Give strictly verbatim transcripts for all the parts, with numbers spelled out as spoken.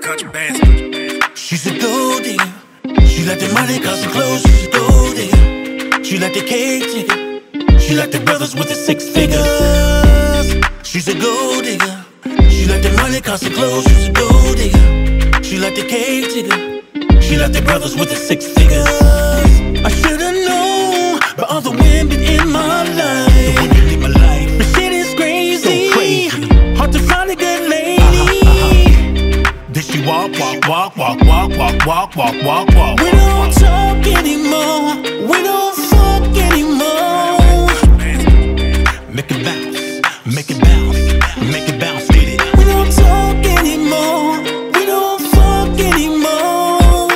country bands. She's a gold digger. She like the money, cause her clothes. She's a gold digger. She like the cake ticker. She like the brothers with the six figures. She's a gold digger. She like the money, cause her clothes. She's a gold digger. She like the cake ticker. She like the brothers with the six figures. I should've known by all the women in my life. The women in my life. But shit is crazy. So crazy. Hard to find a good lady. Uh-huh, uh-huh. Did she walk, walk, walk, walk, walk, walk, walk, walk, walk, walk? We don't talk anymore. We don't fuck anymore. Make it bounce, make it bounce, make it bounce, get it. We don't talk anymore. We don't fuck anymore.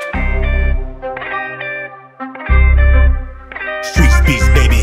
Street beats, baby.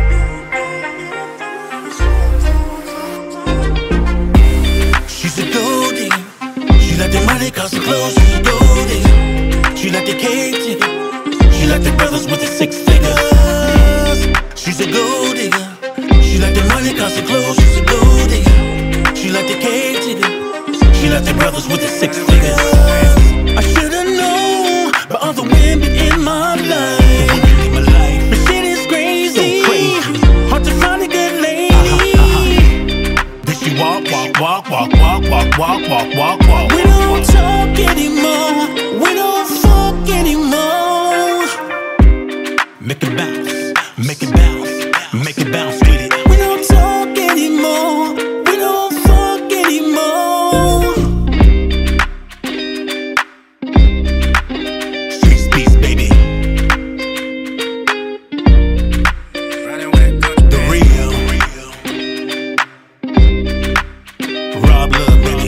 She's a gold digger. She like the money, cause her clothes. She's a gold digger. She like the cake ticker. She like the brothers with the six figures. She's a gold digger. She like the money, cause her clothes. She's a gold digger. She like the cake ticker. She like the brothers with the six figures. I should've known by all the women in my life. The women in my life. But shit is crazy. So crazy. Hard to find a good lady. Uh-huh, uh-huh. Did she walk, walk, walk, walk, walk, walk, walk, walk, walk, walk? We don't talk anymore. We don't fuck anymore. Make it bounce, make it bounce, make it bounce, get it. We don't talk anymore. We don't fuck anymore. Street speaks, baby. Running with country The real Rob Love, baby.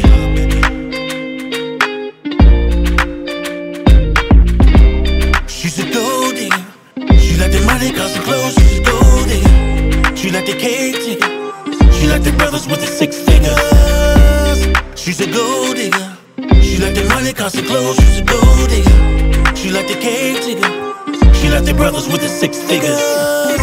She's a gold digger. She like the money, cause her clothes. She's a gold digger. She like the cake ticker. She like the brothers with the six figures. She's a gold digger. She like the money, cause her clothes. She's a gold digger. She like the cake ticker. She like the brothers with the six figures.